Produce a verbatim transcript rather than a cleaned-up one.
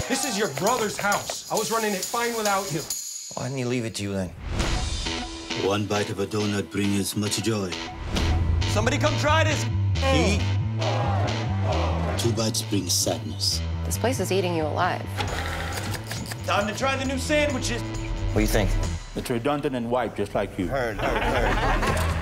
This is your brother's house. I was running it fine without you. Why didn't he leave it to you then? One bite of a donut brings as much joy. Somebody come try this. He, two bites bring sadness. This place is eating you alive. Time to try the new sandwiches. What do you think? It's redundant and white, just like you. Heard, heard, heard.